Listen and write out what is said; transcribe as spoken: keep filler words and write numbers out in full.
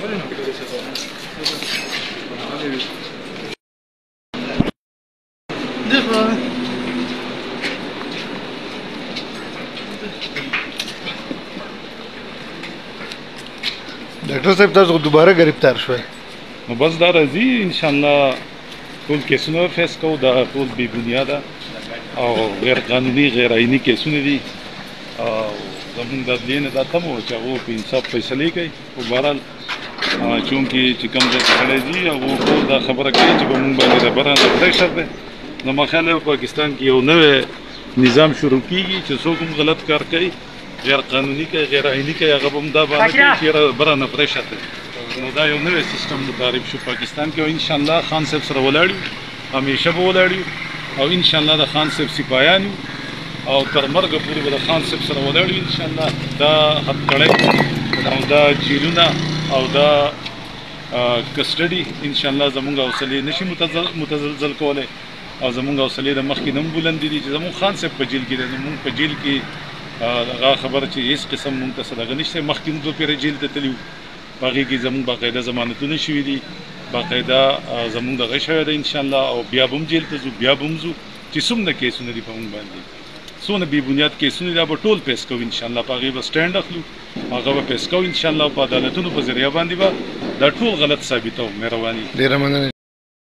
ډاکټر صاحب تاسو دوباره گرفتار شوئ نو بس دا راځي انشاءالله ټول کیسونه فیس کوو دا ټول بې بنیاده او غیر قانوني غیر آئیني کیسونه دي او زمونږ د عدلیې نه دا تمه وه چې هغه په انصاف فیصلې کوي خو بهرحال چونکې چې کوم ځای ته سړی ځي هغه ټول دا خبره کوي چې په مونږ باندې د بره نه پریشر دی زما خیال دی پاکستان کې یو نوی نظام شروع کېږي چې څوک هم غلط کار کوي غیر قانوني کوي غیر آئیني کوي هغه به هم دا باندې کوي چې بره نه پریشر دی نو دا یو نوی سیستم متعارف شو پاکستان کې او انشاءالله خان صاحب سره ولاړ یو همیشه به ولاړ یو او انشاءالله د خان صاحب سپایان یو او تر مرګه پورې به د خان صاحب سره ولاړ یو انشاءالله دا هتکړۍ او دا جیلونه او دا کسټډي انشاءالله زمونږ حوصلې نشي متزلزل کولی او زمونږ حوصلې د مخکې نه هم بلندې دي چې زمونږ خان صاحب په جیل کې دی زمونږ په جیل کې هغه خبره چې هېڅ قسم مونږ ته څه دغه نشته مخکې هم دوه پیره جیل ته تللي وو په هغې کې زمونږ باقاعده ضمانتونه شوي دي باقاعده زمونږ دغه شوی دی انشاءالله او بیا به هم جیل ته ځو بیا به هم ځو چې څومره کیسونه دي په مونږ باندې څونه بې بنیاد کیسونه دا به ټول پیس کوو انشاءالله په هغې به سټینډ اخلو هغه به پیس کوو انشاءالله په عدالتونو په ذریعه باندې به دا ټول غلط ثابتوو مهرباني. ډېره مننه.